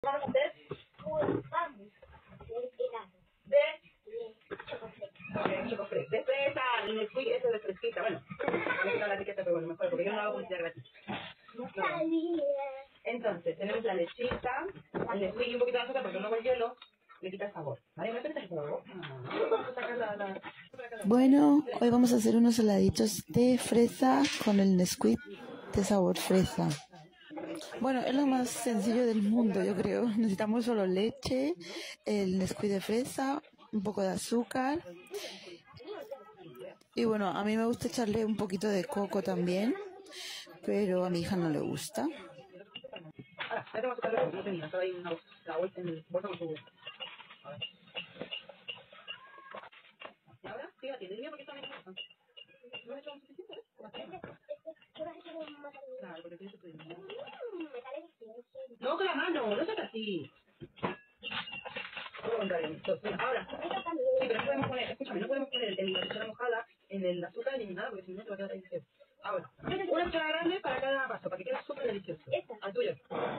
Vamos a hacer de chocofresa. De fresa, el Nesquik ese de fresquita. Bueno, no está la etiqueta, pero bueno, mejor, porque yo no hago publicidad gratis. Entonces, tenemos la lechita, el Nesquik y un poquito de azúcar, porque luego el hielo le quita el sabor. ¿Vale? ¿Me permites el sabor? Vamos a sacar la... Bueno, hoy vamos a hacer unos heladitos de fresa con el Nesquik de sabor fresa. Bueno, es lo más sencillo del mundo, yo creo. Necesitamos solo leche, el Nesquik de fresa, un poco de azúcar. Y bueno, a mí me gusta echarle un poquito de coco también, pero a mi hija no le gusta. Ahora, ya tengo azúcar, no tenía, estaba ahí la bolsa en el bolso con su... A ver. Y ahora, fíjate, del mío porque está bien. ¿No has hecho suficiente? Claro, porque tienes tu dinero. No, con la mano, no seas así. Todo lo contrario. Entonces, ahora, sí, pero no podemos poner, escúchame, no podemos poner la cuchara mojada en el azúcar ni nada, porque si no te va a quedar ahí feo. Ahora, una cuchara grande para cada vaso, para que quede súper delicioso. Al tuyo.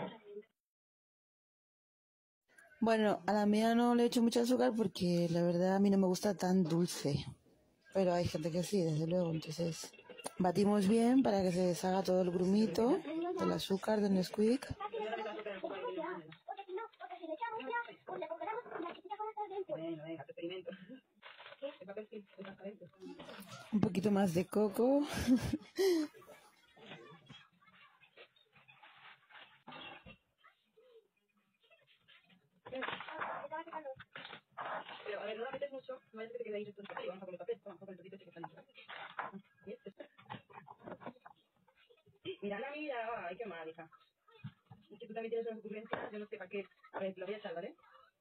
Bueno, a la mía no le echo mucho azúcar porque la verdad a mí no me gusta tan dulce. Pero hay gente que sí, desde luego. Entonces, batimos bien para que se deshaga todo el grumito del azúcar del Nesquik. Bueno, venga, te experimento. Un poquito más de coco. Pero, a ver, no la metes mucho, no vayas a que te quede ahí resto. Vamos a poner papel, vamos a poner el trocito ese que está listo. Mira, la mira, ay, qué mal, hija. Y que tú también tienes unas ocurrencias, yo no sé para qué. A ver, te lo voy a echar, ¿vale?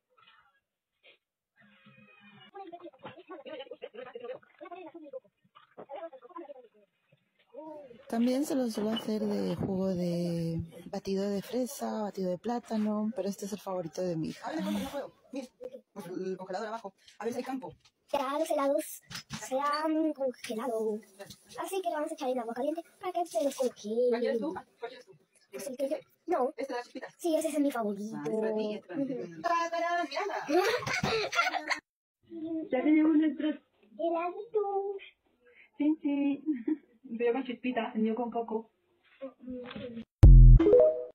También se lo suelo hacer de jugo de batido de fresa, batido de plátano, pero este es el favorito de mi hija. A ver, no puedo. Mira, pues el congelador abajo. A ver si hay campo. Ya los helados se han congelado. Así que le vamos a echar en agua caliente para que se descongele. ¿Cuál quieres tú? ¿Cuál quieres tú? Pues el que yo... No. ¿Este de las chispitas? Sí, ese es mi favorito. Ah, es para ti, es para ti. ¡Tarán, mirala! Ya tenemos nuestros Heladitos. chin chin. El tuyo con chispitas, el mío con coco.